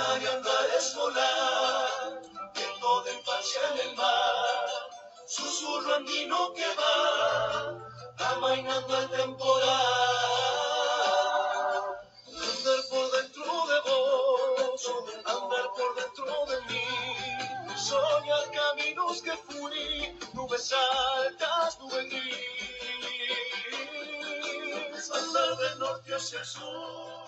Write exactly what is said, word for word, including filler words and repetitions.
andar y andar es volar, viento de infancia en el mar, susurro andino que va, amainando el temporal. Andar por dentro de vos, andar por dentro de mí, soñar caminos que fui, nubes altas, nubes gris, andar del norte hacia el sur.